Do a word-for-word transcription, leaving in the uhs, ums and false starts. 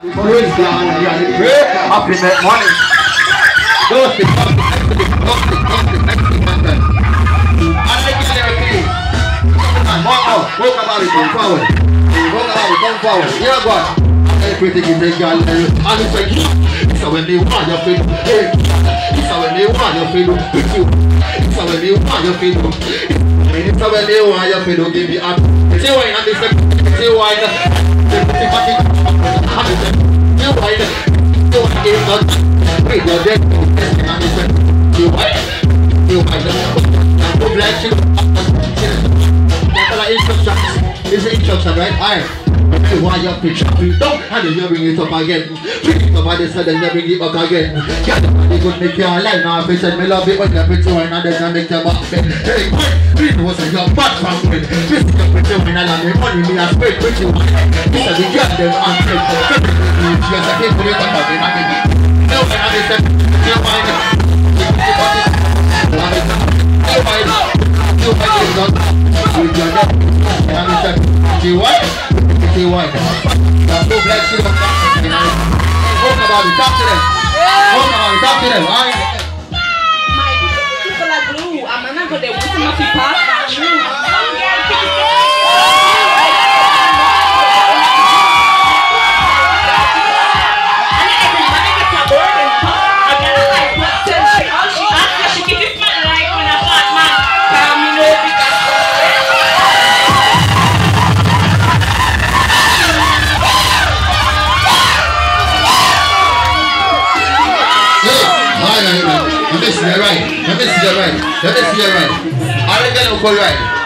Praise God, you are the great happy make money. Those things, those things, those things, those things, next thing, next thing. I like it everything. MoMo, walk about it, come forward. Walk about it, come forward. Here God. Everything is a girl, and it's like, it's when they want your feel. It's when they want your feel. It's when they want your feel. It's when they want your feel. Give me up. Say why not this? Say why not? You white, you white, you not wait, you're dead. You white, you white, you black, you that's instructions. It's an instruction, right? Alright. You want your picture, you don't, and then you bring it up again. Bring it up on this side, then you bring it up again. Yeah, you could make your life now. If you said me love it, when you put you in, and then you make your back bend. Hey, it was a your bad family. This is your picture when I love me, money me a spray, put you on. This is the girl, them unfaithful. You are saying to me, come out, and I mean, no, and I said, you mind it. You mind it. You mind it. You mind it. With your neck, and I said, you what? You what? Go black shit up. Talk about it, talk to them. Talk about it, talk to them. Alright. My people are glue. I'm not going to want to make it pass. Let me see that right. Let me see that right. Let me see that right. All the girls go right.